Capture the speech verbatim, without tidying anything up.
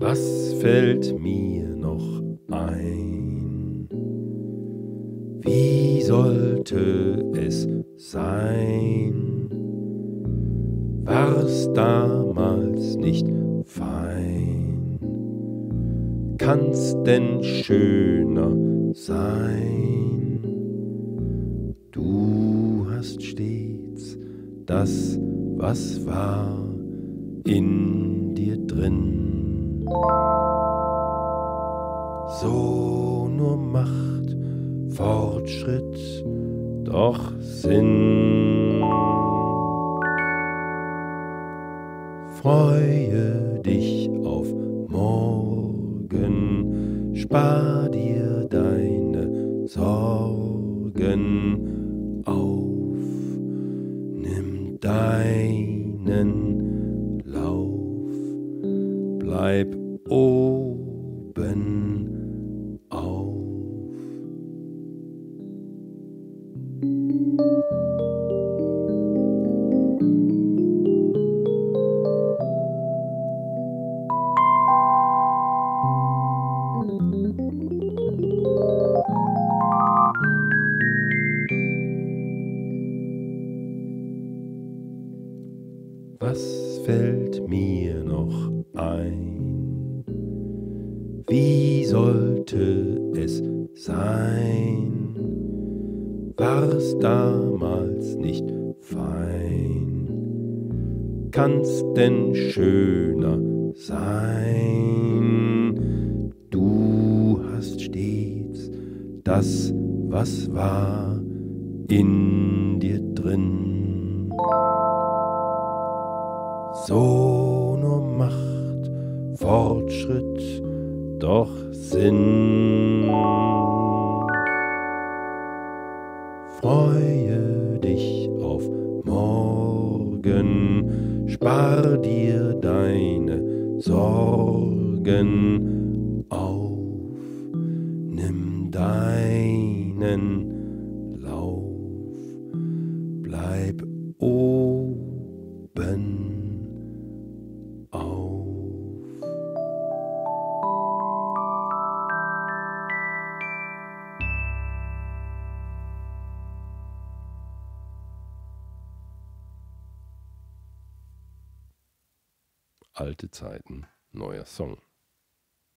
Was fällt mir noch ein? Wie sollte es sein? War's damals nicht fein? Kann's denn schöner sein? Du hast stets das, was war, in dir drin. So nur macht Fortschritt doch Sinn. Freue dich auf morgen, spar dir deine Sorgen auf, nimm deinen Lauf, bleib oben auf. Was fällt mir noch ein? Wie sollte es sein? War's damals nicht fein? Kann's denn schöner sein? Du hast stets das, was war, in dir drin. So nur macht Fortschritt doch Sinn. Freue dich auf morgen, spar dir deine Sorgen auf, nimm deinen Lauf, bleib oben auf. Alte Zeiten, neuer Song.